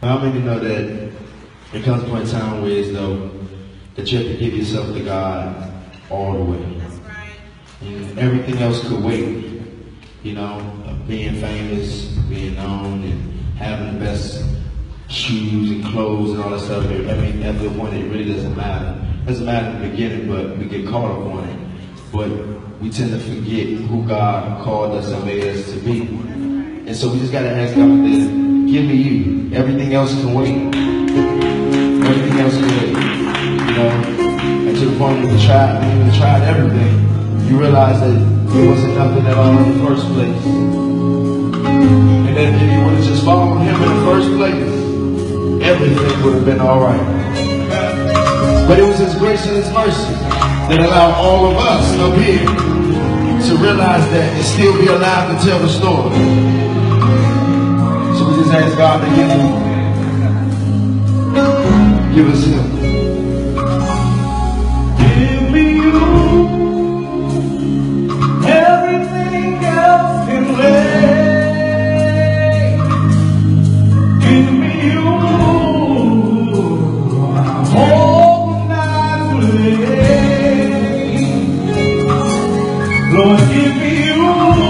How many know that it comes to a time where it's though that you have to give yourself to God all the way. That's right. And everything else could wait. You know, being famous, being known, and having the best shoes and clothes and all that stuff. I mean, at the point it really doesn't matter. It doesn't matter in the beginning, but we get caught up on it. But we tend to forget who God called us and made us to be. And so we just gotta ask God to give me you. Everything else can wait. Everything else can wait. You know? And to the point when you tried everything, you realize that there wasn't nothing at all in the first place. And then if you would have just followed him in the first place, everything would have been alright. But it was his grace and his mercy that allowed all of us up here to realize that and still be alive to tell the story. So we just ask God to give us him. Give me you. Everything else can wait. Give me you. All night wait. Lord, give me you.